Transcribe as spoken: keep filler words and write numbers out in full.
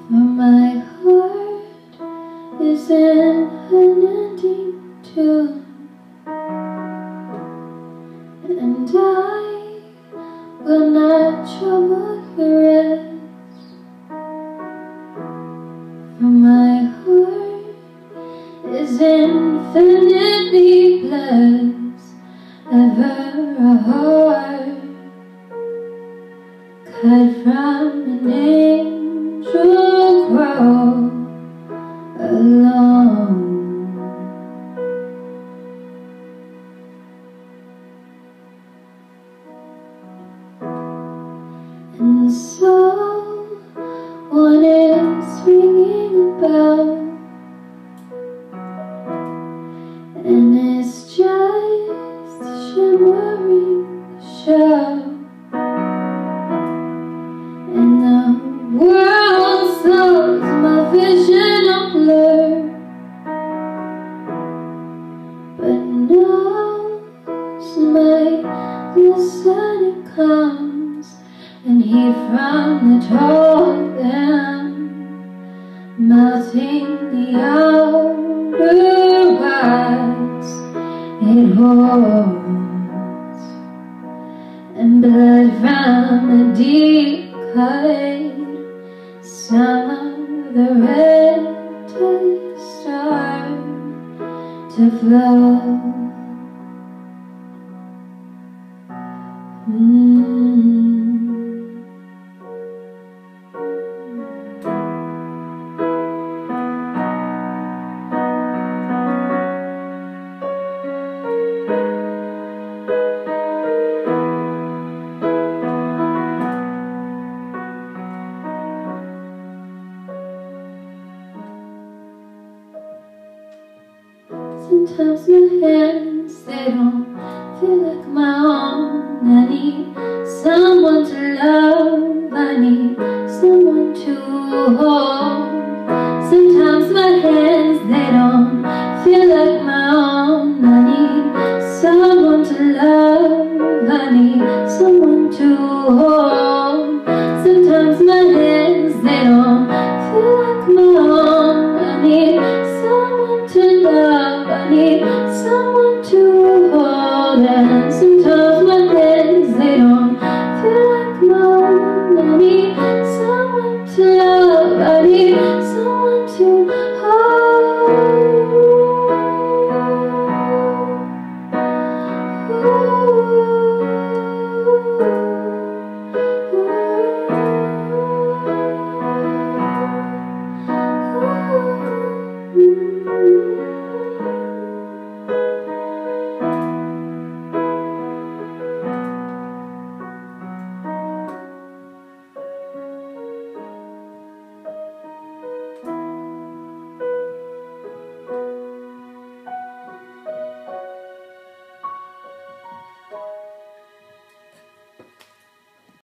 For my heart is in an ending tune, and I will not trouble your rest. For my heart is infinitely blessed, ever a heart cut from an angel grow alone. And so one is ringing a bell, and it's just a shimmering shell, and the world slows my vision a blur. But knows my listening comes, and he from the top them, melting the outer wax it holds, and blood from a deep cut, some of the red to start to flow. Mm. Sometimes my hands, they don't feel like my own. I need someone to love, I need someone to hold. Sometimes my hands, they don't feel like my own. I need someone to love, I need someone to hold. Sometimes my hands, they don't feel like my own. I need someone to love, I need someone to hold. And sometimes my hands, they don't feel like mine. I need someone to love, I need someone to hold.